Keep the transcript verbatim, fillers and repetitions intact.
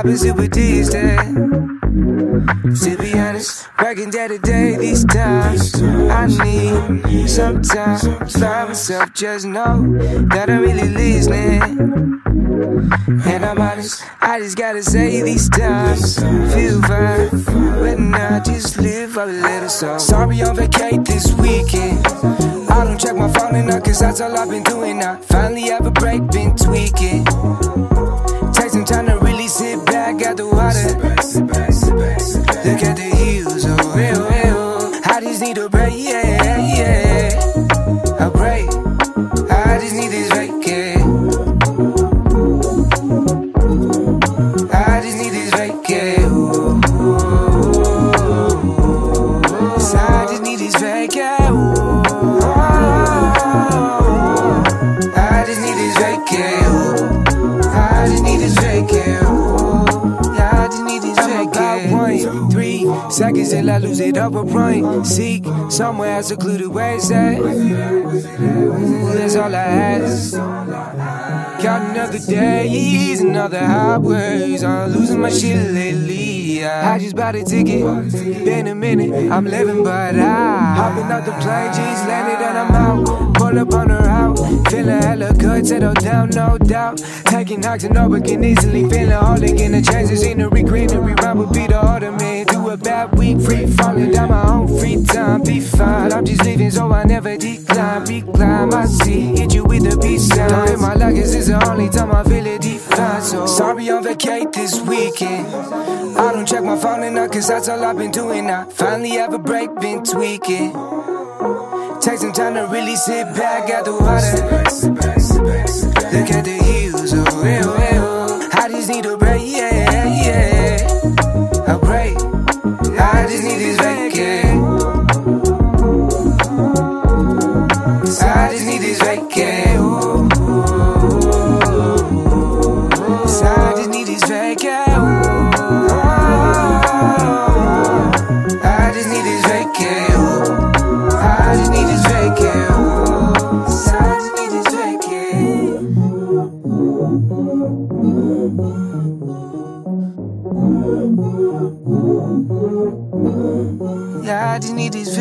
I've been super distant. To be honest, working day to day these times. I need some time by myself, just know that I'm really listening. And I'm honest, I just gotta say these times feel fine, but not just live a little so. Sorry on vacate this weekend. I don't check my phone enough, cause that's all I've been doing now. Finally have a break, been tweaking. Take some time to really sit back at the water. Look at the hills, oh, real, real. I just need a break, yeah, yeah. A break, I just need this vacate. I just need this vacate. Ooh, ooh, ooh. So I just need this vacate. Ooh, I just need this vacate. Ooh, I just need this vacate. Ooh, I just need this vacate. One, three seconds till I lose it up a point. Seek somewhere else secluded where it's at. That's all I ask. Counting other days and other highways. I'm losing my shit lately. I just bought a ticket. Been a minute, I'm living, but I hopping out the plane, G's landed and I'm out. Pull up on her out, feeling hella good, settle down, no doubt. Taking knocks and over can easily feeling holding in the change of scenery, greenery. Rhyme would be the order, man. Do a bad week, free falling down my own free time. Be fine, I'm just living, so I never decline. Recline my seat, hit you with a peace sign. Don't hit my luck, cause it's the only time I feel it defined. So sorry on vacate this weekend. I don't check my phone enough, cause that's all I've been doing now. Finally have a break, been tweaking. Take some time to really sit back at the water. Look at the hills, oh, real, real. I just need a break, yeah, yeah. A break, I just need this vacate. I just need this vacate. Ooh, so I just need this vacate. Ooh, I just need this vacate. Ooh, I just need this vacate. Ooh, so I just need this vacate. Yeah, I just need this vacate.